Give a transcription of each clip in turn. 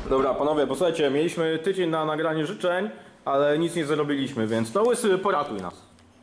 Dobra, panowie, posłuchajcie, mieliśmy tydzień na nagranie życzeń, ale nic nie zarobiliśmy, więc no Łysy, poratuj nas.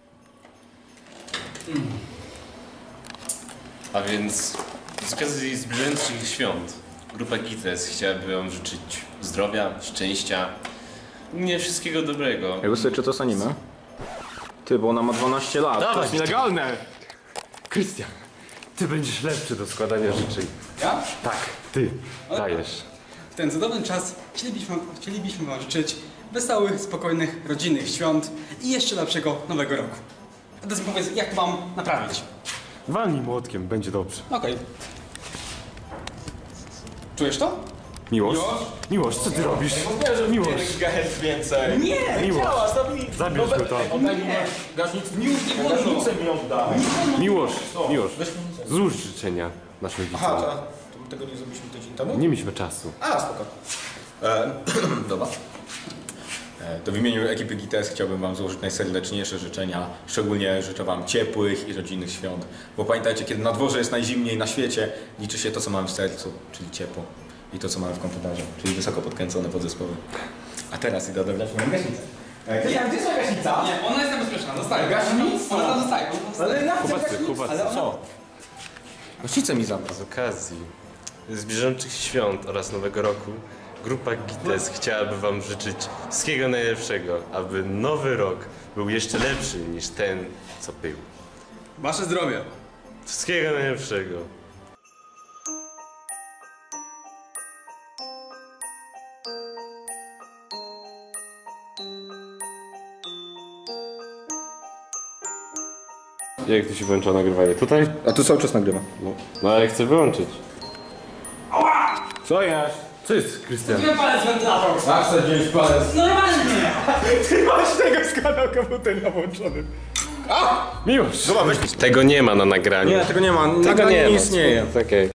A więc z okazji zbliżających świąt grupa Gites chciałaby wam życzyć zdrowia, szczęścia, nie wszystkiego dobrego. Ej, Łysy, czy to jest anime? Ty, bo ona ma 12 lat, Dawaj, to jest nielegalne! Krystian, ty będziesz lepszy do składania życzeń. Ja? Tak, ty dajesz. W ten cudowny czas chcielibyśmy wam życzyć wesołych, spokojnych, rodzinnych świąt i jeszcze lepszego nowego roku. A teraz mi powiedz, jak to mam naprawić? Walnij młotkiem, będzie dobrze. Okej. Czujesz to? Miłosz? Miłosz, co ty robisz? Miłosz, więcej! Nie! Miłosz, zabierz go tam. Gaśnicę mi odda! Miłosz, Miłosz, złóż życzenia naszym Aha, widzom. to tego nie zrobiliśmy tydzień temu? Nie mieliśmy czasu. A, spoko. Dobra. To w imieniu ekipy GTS chciałbym wam złożyć najserdeczniejsze życzenia. Szczególnie życzę wam ciepłych i rodzinnych świąt. Bo pamiętajcie, kiedy na dworze jest najzimniej na świecie, liczy się to, co mamy w sercu, czyli ciepło. I to, co mamy w komputerze, czyli wysoko podkręcone podzespoły. A teraz idę odebrać moją gaśnicę. Gdzie jest moja gaśnica? Nie, ona jest niebezpieczna, zostaje. Gaśnica? Ona tam zostaje. Ale ja chcę Chłopacy, gaśnicę. chłopacy. Ale co? Gaśnicę mi zabrał. Z okazji zbliżających świąt oraz Nowego Roku grupa Gites chciałaby wam życzyć wszystkiego najlepszego, aby nowy rok był jeszcze lepszy niż ten, co był. Wasze zdrowie. Wszystkiego najlepszego. Jak tu się włącza nagrywanie? Tutaj? A tu cały czas nagrywa. No ale chcę wyłączyć. Co jest? Co jest, Krystian? Nie palec wentylator. Zawsze gdzieś palec. Normalnie! Ty masz tego z kanału komputera włączony. Miłosz! Tego nie ma na nagraniu. Nie, tego nie ma. Tego Nagranie nie nie ma. istnieje. Okej.